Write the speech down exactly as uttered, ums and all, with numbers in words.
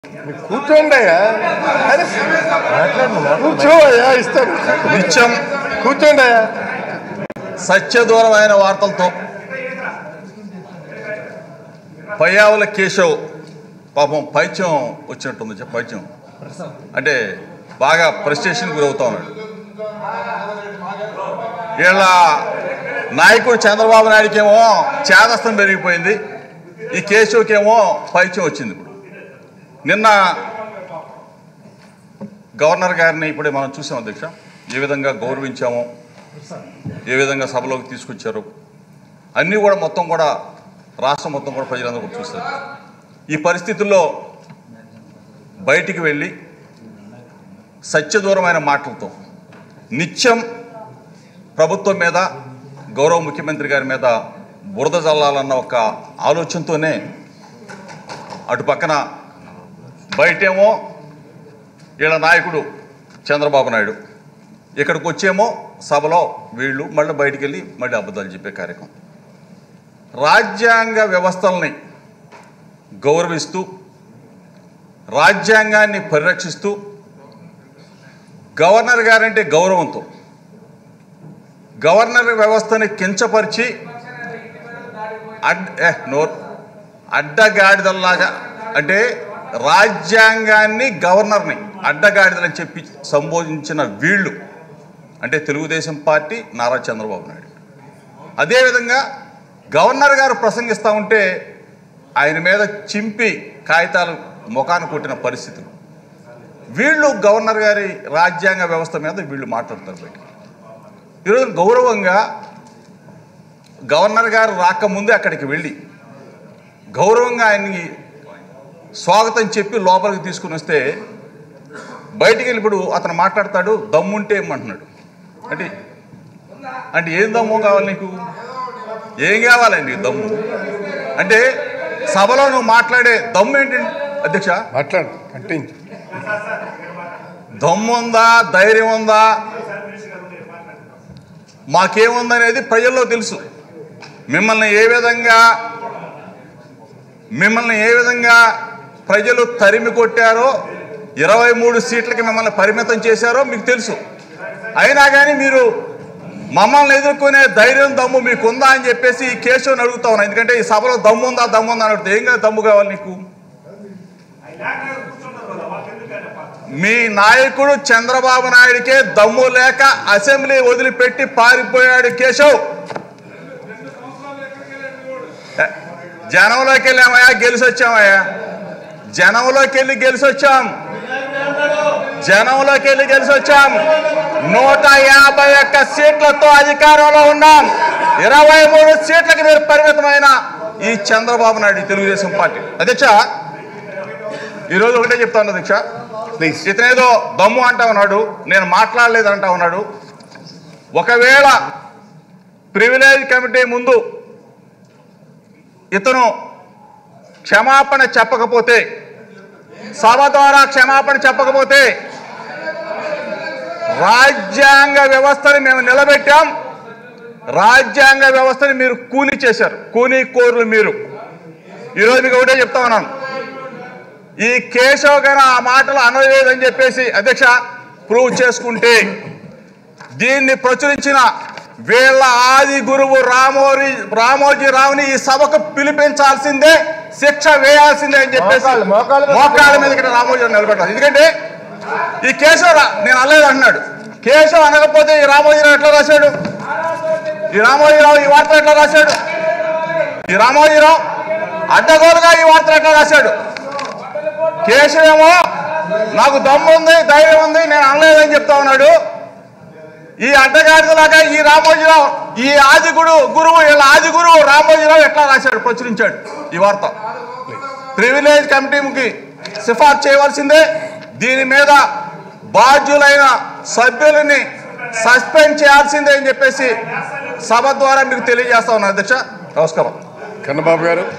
కూర్చోండి అరే కూర్చో అయ్యా ఇస్తాను నిత్యం కూర్చోండి అయ్యా సత్యదూరమైన వార్తలతో పయ్యావుల కేశవ్ పాపం పైత్యం వచ్చినట్టుంది చెప్ప పైత్యం అంటే బాగా ఫ్రస్ట్రేషన్ గురవుతా ఉన్నాడు. వీళ్ళ నాయకుడు చంద్రబాబు నాయుడుకేమో చేదస్తం పెరిగిపోయింది, ఈ కేశవ్కేమో పైత్యం వచ్చింది. ఇప్పుడు నిన్న గవర్నర్ గారిని ఇప్పుడే మనం చూసాం అధ్యక్ష, ఏ విధంగా గౌరవించామో, ఏ విధంగా సభలోకి తీసుకొచ్చారు అన్నీ కూడా మొత్తం కూడా రాష్ట్రం మొత్తం కూడా ప్రజలందరూ కూడా చూస్తారు. ఈ పరిస్థితుల్లో బయటికి వెళ్ళి సత్యదూరమైన మాటలతో నిత్యం ప్రభుత్వం మీద, గౌరవ ముఖ్యమంత్రి గారి మీద బురద జల్లాలన్న ఒక ఆలోచనతోనే అటు పక్కన బయటేమో వీళ్ళ నాయకుడు చంద్రబాబు నాయుడు, ఇక్కడికి వచ్చేమో సభలో వీళ్ళు మళ్ళీ బయటికి వెళ్ళి మళ్ళీ అబద్ధాలు చెప్పే కార్యక్రమం. రాజ్యాంగ వ్యవస్థల్ని గౌరవిస్తూ రాజ్యాంగాన్ని పరిరక్షిస్తూ గవర్నర్ గారంటే గౌరవంతో గవర్నర్ వ్యవస్థని కించపరిచి అడ్ నోర్ అడ్డగాడిదల్లాగా అంటే రాజ్యాంగాన్ని గవర్నర్ని అడ్డగాడిదలని చెప్పి సంబోధించిన వీళ్ళు అంటే తెలుగుదేశం పార్టీ, నారా చంద్రబాబు నాయుడు. అదేవిధంగా గవర్నర్ గారు ప్రసంగిస్తూ ఉంటే ఆయన మీద చింపి కాగితాలు ముఖాన్ని కొట్టిన పరిస్థితులు. వీళ్ళు గవర్నర్ గారి రాజ్యాంగ వ్యవస్థ మీద వీళ్ళు మాట్లాడతారు బయటికి. ఈరోజు గౌరవంగా గవర్నర్ గారు రాకముందే అక్కడికి వెళ్ళి గౌరవంగా ఆయన్ని స్వాగతం చెప్పి లోపలికి తీసుకుని వస్తే బయటికి వెళ్ళి ఇప్పుడు అతను మాట్లాడతాడు, దమ్ముంటే ఏమంటున్నాడు అంటే అంటే ఏం దమ్ము కావాలి నీకు, ఏం కావాలండి దమ్ము అంటే సభలో నువ్వు మాట్లాడే దమ్ము ఏంటి అధ్యక్ష? మాట్లాడు కంటిన్యూ. దమ్ము ఉందా, ధైర్యం ఉందా, మాకేముందనేది ప్రజల్లో తెలుసు. మిమ్మల్ని ఏ విధంగా మిమ్మల్ని ఏ విధంగా ప్రజలు తరిమి కొట్టారో, ఇరవై మూడు సీట్లకి మిమ్మల్ని పరిమితం చేశారో మీకు తెలుసు. అయినా కానీ మీరు మమ్మల్ని ఎదుర్కొనే ధైర్యం, దమ్ము మీకుందా అని చెప్పేసి ఈ కేశవ్ని అడుగుతా ఉన్నా. ఎందుకంటే ఈ సభలో దమ్ము ఉందా దమ్ము ఉందా అని అడుగుతా. ఏం కదా దమ్ము కావాలి నీకు? మీ నాయకుడు చంద్రబాబు నాయుడికే దమ్ము లేక అసెంబ్లీ వదిలిపెట్టి పారిపోయాడు కేశవ్. జనంలోకి వెళ్ళామయ్యా, గెలిచి వచ్చామయ్యా, జనంలోకి వెళ్ళి గెలిచి వచ్చాం జనంలోకి వెళ్ళి గెలిచి వచ్చాం నూట యాభై ఒక్క సీట్లతో అధికారంలో ఉన్నాం. ఇరవై మూడు సీట్లకు మీరు పరిమితమైన ఈ చంద్రబాబు నాయుడు తెలుగుదేశం పార్టీ. అధ్యక్ష ఈరోజు ఒకటే చెప్తాను అధ్యక్ష, ఇతనేదో దమ్ము అంటా ఉన్నాడు, నేను మాట్లాడలేదు అంటా ఉన్నాడు. ఒకవేళ ప్రివిలేజ్ కమిటీ ముందు ఇతను క్షమాపణ చెప్పకపోతే, సభ ద్వారా క్షమాపణ చెప్పకపోతే రాజ్యాంగ వ్యవస్థని మేము నిలబెట్టాం, రాజ్యాంగ వ్యవస్థని మీరు కూనీ చేశారు, కూనీ కోర్లు మీరు. ఈరోజు మీకు ఒకటే చెప్తా ఉన్నాను, ఈ కేశవ్ గారు ఆ మాటలు అనలేదని చెప్పేసి అధ్యక్ష ప్రూవ్ చేసుకుంటే దీన్ని ప్రచురించిన వీళ్ళ ఆది గురువు రామోజీ రామోజీ రావుని ఈ సభకు పిలిపించాల్సిందే, శిక్ష వేయాల్సిందే అని చెప్పేసి మోకాళ్ళ మీద రామోజీ నిలబెట్టాలి. ఎందుకంటే ఈ కేశవ్ నేను అనలేదు అంటున్నాడు. కేశవ్ అనకపోతే ఈ రామోజీరావు ఎట్లా రాశాడు? ఈ రామోజీరావు ఈ వార్త ఎట్లా రాశాడు? ఈ రామోజీరావు అడ్డగోలుగా ఈ వార్త ఎట్లా రాశాడు? కేశవ్ ఏమో నాకు దమ్ము ఉంది, ధైర్యం ఉంది, నేను అనలేదని చెప్తా ఉన్నాడు. ఈ అడ్డగాడిలాగా ఈ రామోజీరావు, ఈ ఆది గురువు గురువు వీళ్ళ ఆది గురువు రామోజీరావు ఎట్లా రాశాడు, ప్రచురించాడు ఈ వార్త. ప్రివిలేజ్ కమిటీకి సిఫార్సు చేయవలసిందే. దీని మీద బాధ్యులైన సభ్యులని సస్పెండ్ చేయాల్సిందే అని చెప్పేసి సభ ద్వారా మీకు తెలియజేస్తా ఉన్నాను అధ్యక్ష. నమస్కారం. కన్నబాబు గారు.